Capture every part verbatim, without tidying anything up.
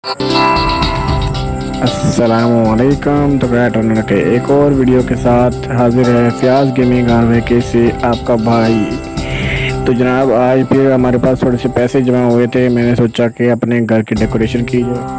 अस्सलामुअलैकुम। तो बैटर्नर के एक और वीडियो के साथ हाजिर है फयाज गेमिंग आर वे से आपका भाई। तो जनाब आज फिर हमारे पास थोड़े से पैसे जमा हुए थे, मैंने सोचा कि अपने घर की डेकोरेशन की जाए।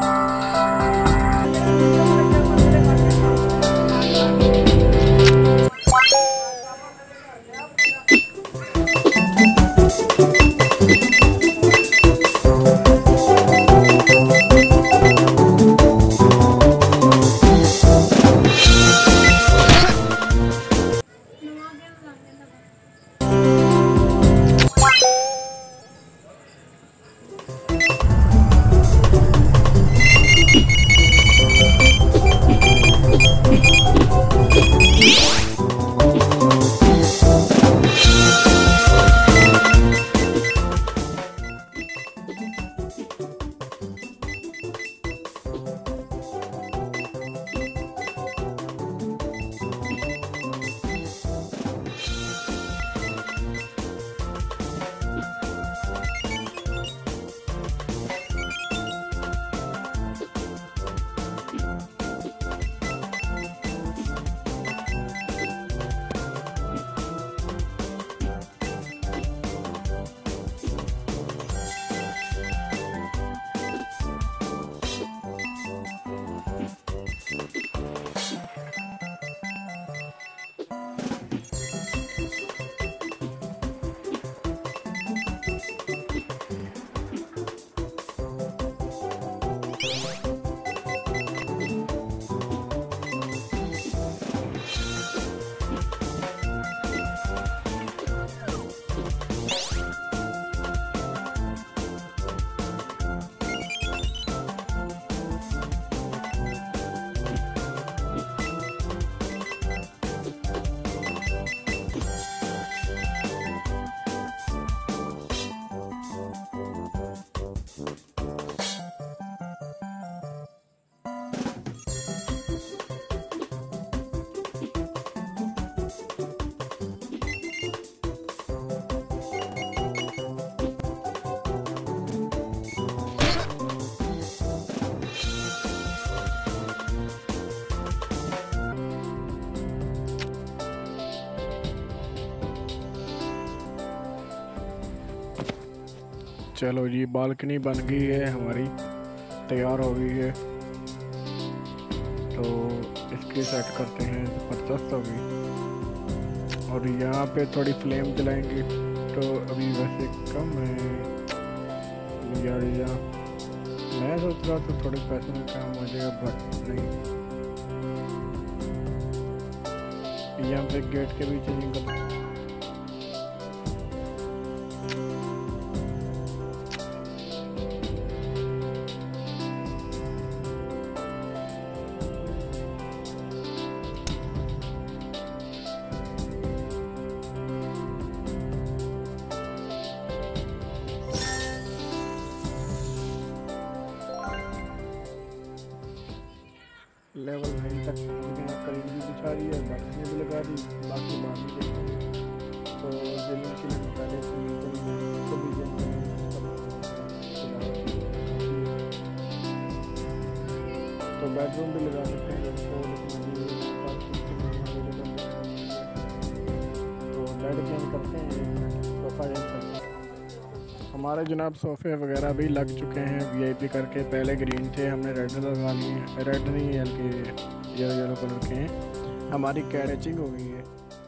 चलो जी, बालकनी बन गई है हमारी, तैयार हो गई है। तो इसके सेट करते हैं, ज़बरदस्त होगी। और यहाँ पे थोड़ी फ्लेम जलाएंगे, तो अभी वैसे कम है यार। यहाँ मैं सोच रहा था थोड़े पैसे में काम हो जाएगा, बट नहीं। यहाँ पे गेट के भी चेंजिंग कर लेवल नाइन तक करीब भी बिछा रही है, बालकनी भी लगा दी, बाकी बाद में देखेंगे। तो जल्दी से पहले कभी तो बेडरूम भी लगा सकते हैं। तो बेड चेंज करते हैं, सोफ़ा चेंज करते हैं। हमारे जनाब सोफ़े वगैरह भी लग चुके हैं वीआईपी करके। पहले ग्रीन थे, हमने रेड लगा लिए। रेड नहीं बल्कि येलो येलो कलर के हैं। हमारी कैरेचिंग हो गई है।